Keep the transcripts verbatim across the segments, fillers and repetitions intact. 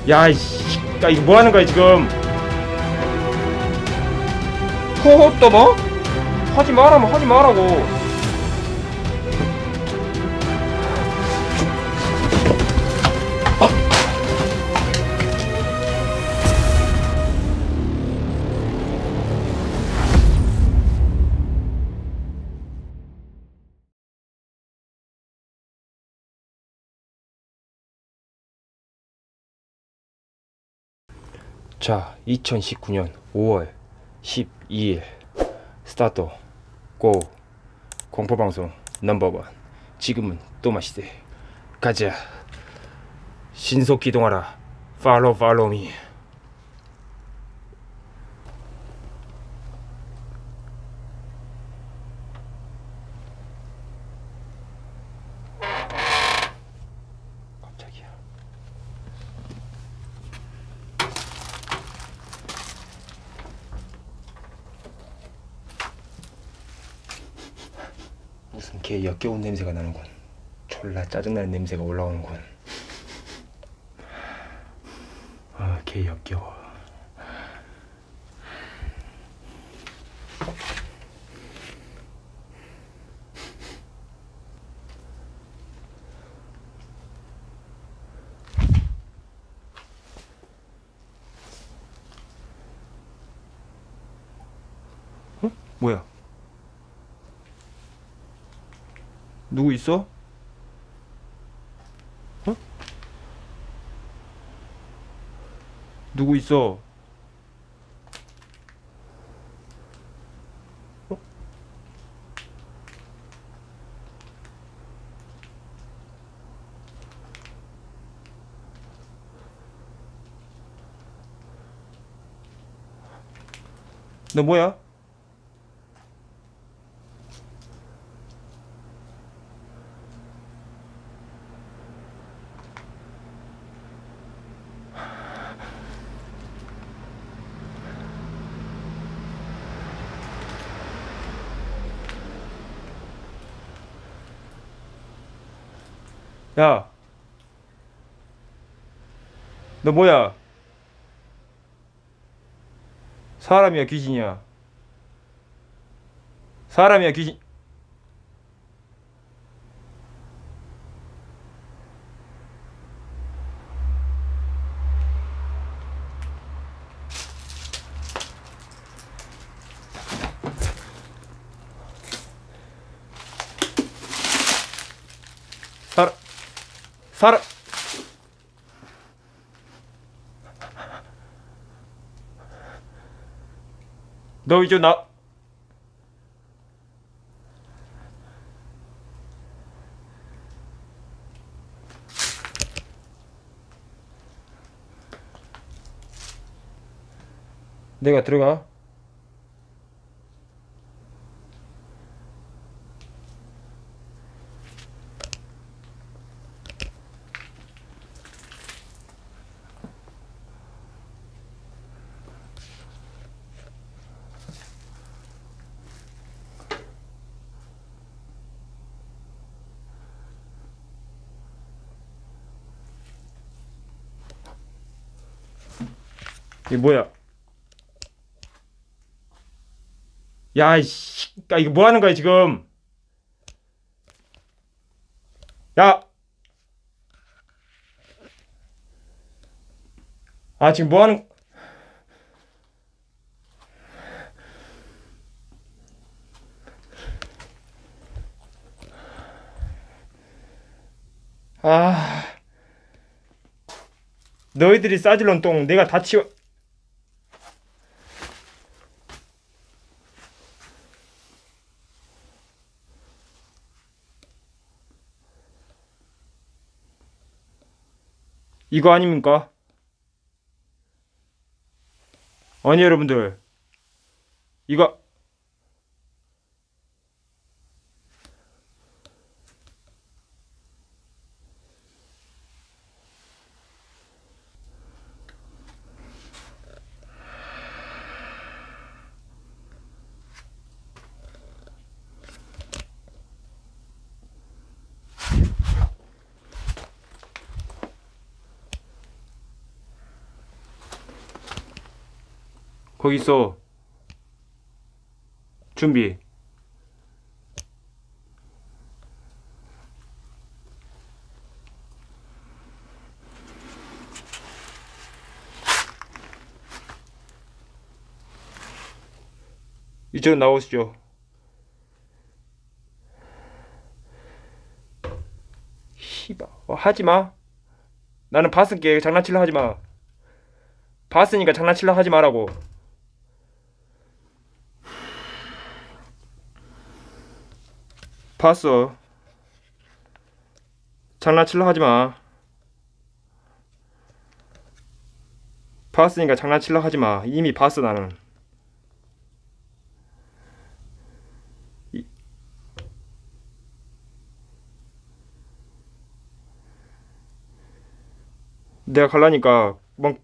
야, 이씨, 야, 이거 뭐 하는 거야, 지금? 허허, 또 뭐? 하지 말라면 하지 말라고. 자, 이천십구 년 오월 십이일 스타트 고. 공포방송 넘버원. 지금은 또 마시세. 가자. 신속 기동하라. 팔로우 팔로우 미. 깜짝이야. 무슨 개 역겨운 냄새가 나는군. 졸라 짜증나는 냄새가 올라오는군. 아, 개 역겨워. 어? 뭐야? 누구 있어? 어? 누구 있어? 어? 너 뭐야? 야, 너 뭐야? 사람이야, 귀신이야? 사람이야, 귀신? 사람, 사람. 너 이제 나. 내가 들어가. 이게 뭐야? 야, 이씨, 야, 이거 뭐 하는 거야, 지금? 야! 아, 지금 뭐 하는. 아, 너희들이 싸질런 똥 내가 다 치워. 이거 아닙니까? 아니, 여러분들, 이거. 거기 있어. 준비. 이쪽으로 나오시죠. 씨발, 어, 하지마. 나는 봤을게. 장난칠라 하지마. 봤으니까 장난칠라 하지 마라고. 봤어. 장난칠라 하지마. 봤으니까 장난칠라 하지마. 이미 봤어 나는. 이... 내가 갈라니까 막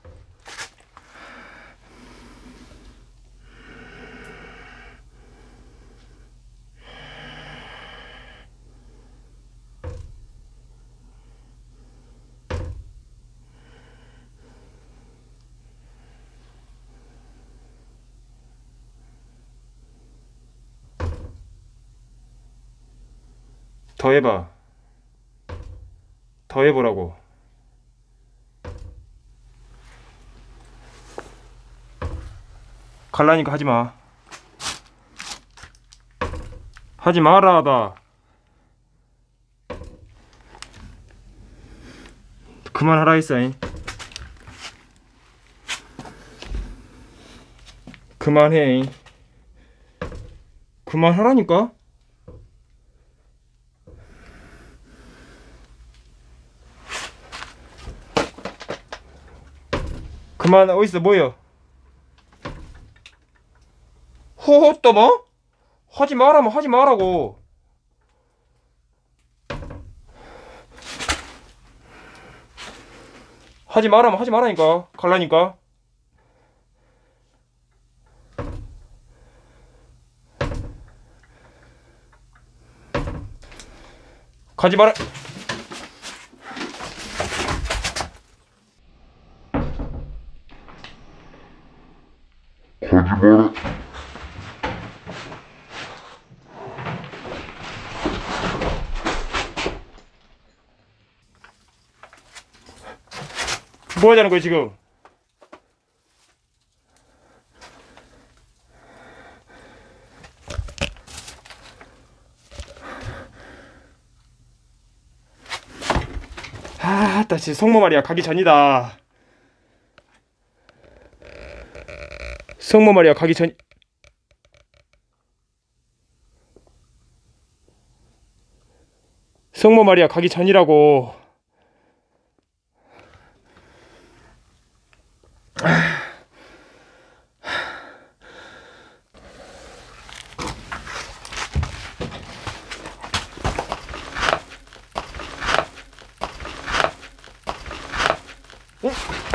더 해봐. 더 해보라고. 갈라니까 하지마. 하지 마라. 나 그만하라 했어잉. 그만해. 그만하라니까. 그만. 어딨어 뭐여. 호호 또 뭐? 하지 마라면 하지 마라고. 하지 마라면 하지 마라니까. 갈라니까. 가지 마라. 가지 마라. 뭐 하자는 거야 지금? 아, 나 진짜 성모 마리아 가기 전이다. 성모 마리아 가기 전. 성모 마리아 가기 전이라고. 어?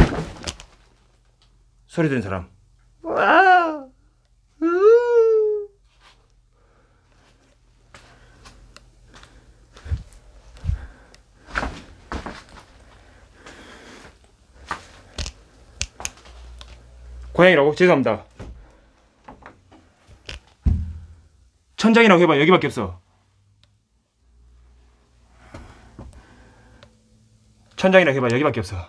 소리 듣는 사람. 와. 으. 고양이라고? 죄송합니다. 천장이라고 해봐. 여기밖에 없어. 천장이라고 해봐. 여기밖에 없어.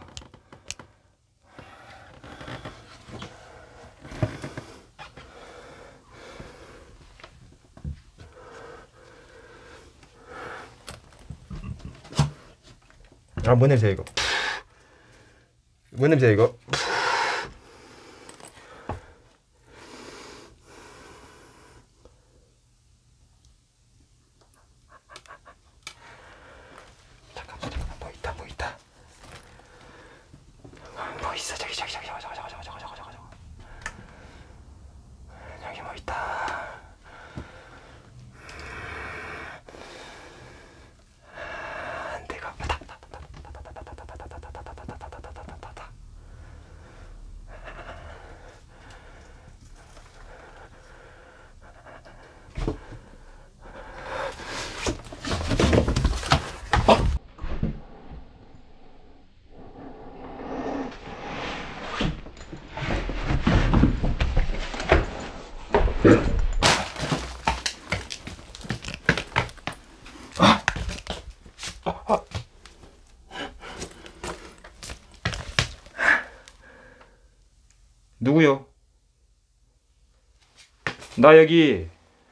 아, 뭔 냄새야 이거? 뭔 냄새야 이거? 잠깐만, 잠깐만, 뭐 있다, 뭐 있다. 뭐 있어? 저기, 저기, 저기, 저기, 저기, 저기, 저기, 저기, 저기, 저기, 저기. 여기 뭐 있다. 내가 누구요? 나 여기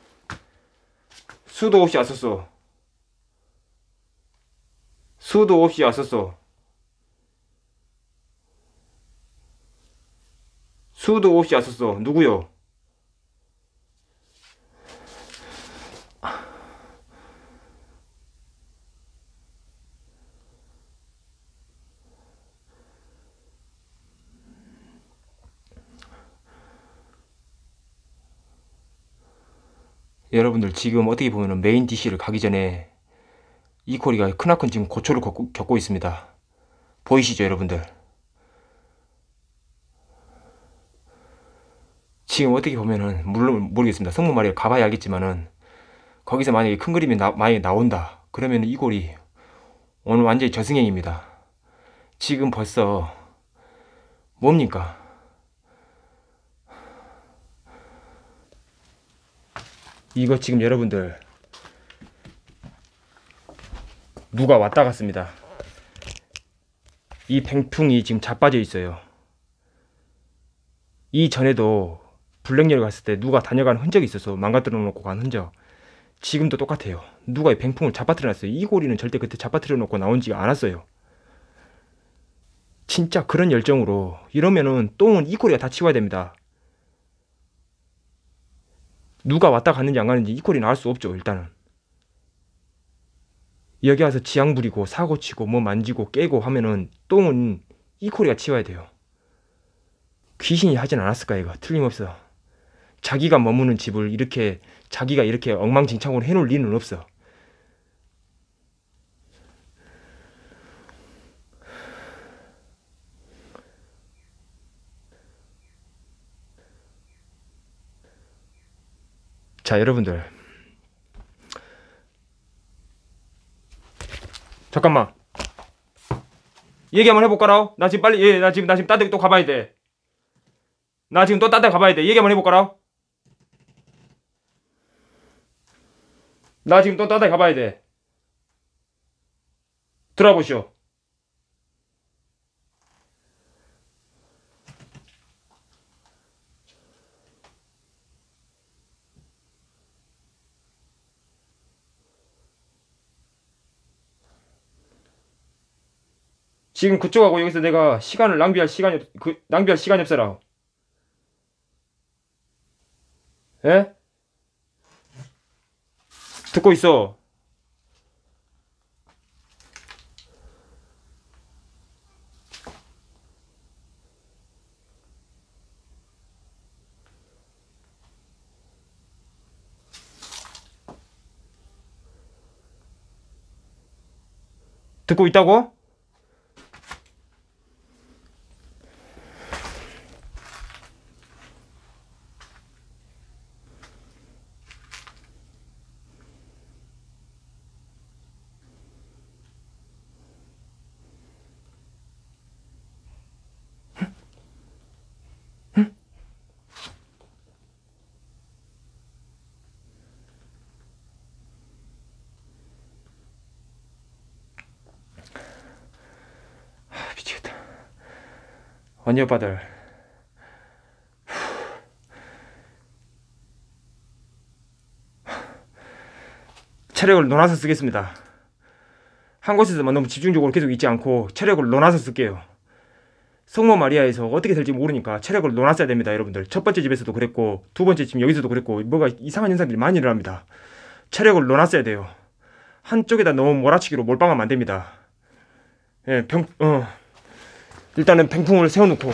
수도 없이 왔었어. 수도 없이 왔었어. 수도 없이 왔었어. 누구요? 여러분들 지금 어떻게 보면 메인 디씨를 가기 전에 이코리가 크나큰 지금 고초를 겪고, 겪고 있습니다. 보이시죠 여러분들? 지금 어떻게 보면은 물론 모르겠습니다. 성모 마리아 가봐야 알겠지만은 거기서 만약에 큰 그림이 나, 만약에 나온다 그러면 이골이 오늘 완전히 저승행입니다. 지금 벌써 뭡니까? 이거 지금 여러분들 누가 왔다 갔습니다. 이 뱅풍이 지금 자빠져 있어요. 이전에도 블랙여행 갔을 때 누가 다녀간 흔적이 있어서 망가뜨려 놓고 간 흔적 지금도 똑같아요. 누가 이 뱅풍을 잡아뜨려 놨어요. 이 고리는 절대 그때 잡아뜨려 놓고 나온지가 않았어요. 진짜 그런 열정으로 이러면은 똥은 이 고리가 다 치워야 됩니다. 누가 왔다 갔는지 안 가는지 이 고리 나올 수 없죠. 일단은 여기 와서 지향 부리고 사고 치고 뭐 만지고 깨고 하면은 똥은 이 고리가 치워야 돼요. 귀신이 하진 않았을까 이거 틀림없어. 자기가 머무는 집을 이렇게 자기가 이렇게 엉망진창으로 해놓을 리는 없어. 자 여러분들 잠깐만 얘기 한번 해볼까라. 나 지금 빨리 예, 나 지금 나 지금 딴 데 또 가봐야 돼. 나 지금 또 딴 데 가봐야 돼. 얘기 한번 해볼까라. 나 지금 또 딴 데 가봐야 돼. 들어보시오. 지금 그쪽하고 여기서 내가 시간을 낭비할 시간이 없, 그, 낭비할 시간이 없어라. 예? 듣고 있어. 듣고 있다고? 미치겠다. 언니 오빠들 체력을 논아서 쓰겠습니다. 한 곳에서만 너무 집중적으로 계속 있지 않고 체력을 논아서 쓸게요. 성모 마리아에서 어떻게 될지 모르니까 체력을 논았어야 됩니다. 여러분들 첫 번째 집에서도 그랬고 두 번째 집 여기서도 그랬고 뭐가 이상한 현상들이 많이 일어납니다. 체력을 논았어야 돼요. 한쪽에다 너무 몰아치기로 몰빵하면 안 됩니다. 예, 병, 어. 일단은 뱅풍을 세워놓고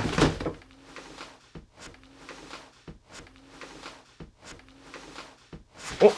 어?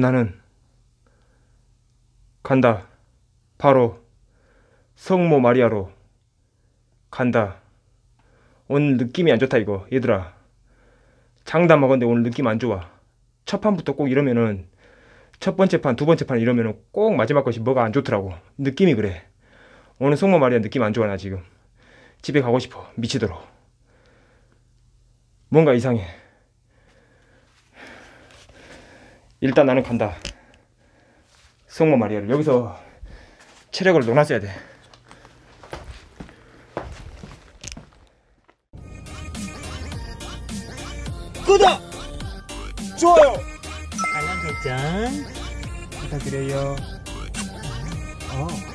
나는 간다. 바로 성모 마리아로 간다. 오늘 느낌이 안 좋다 이거. 얘들아, 장담 먹었는데 오늘 느낌 안 좋아. 첫 판부터 꼭 이러면은, 첫 번째 판, 두 번째 판 이러면은 꼭 마지막 것이 뭐가 안 좋더라고. 느낌이 그래. 오늘 성모 마리아 느낌 안 좋아. 나 지금 집에 가고 싶어 미치도록. 뭔가 이상해. 일단 나는 간다. 성모 마리아를 여기서 체력을 논았어야 돼. 구독! 좋아요! 알람 설정 부탁드려요. 어.